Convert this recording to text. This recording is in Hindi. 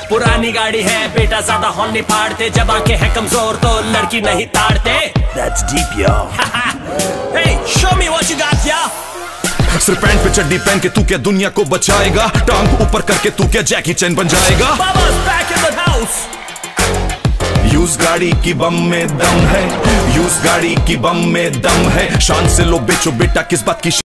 पुरानी गाड़ी है बेटा, ज्यादा हॉर्न नहीं फाड़ते, जब आंखें है कमजोर तो लड़की नहीं ताड़ते। That's deep, yo. Hey, show me what you got, yo. सिर्फ पैंट पे चड्डी पहन के तू क्या दुनिया को बचाएगा? टांग ऊपर करके तू क्या जैकी चैन बन जाएगा? Baba's back in the house. Use गाड़ी की बम में दम है, यूज गाड़ी की बम में दम है। शान से लो बेचो बेटा, किस बात की